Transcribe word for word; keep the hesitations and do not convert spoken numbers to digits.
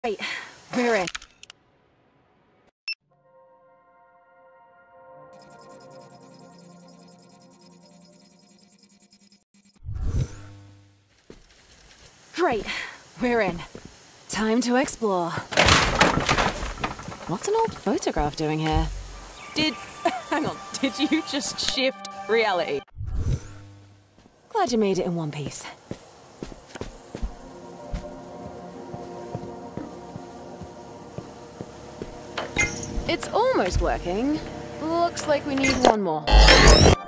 Right, we're in. Great, we're in. Time to explore. What's an old photograph doing here? Did... hang on, did you just shift reality? Glad you made it in one piece. It's almost working. Looks like we need one more.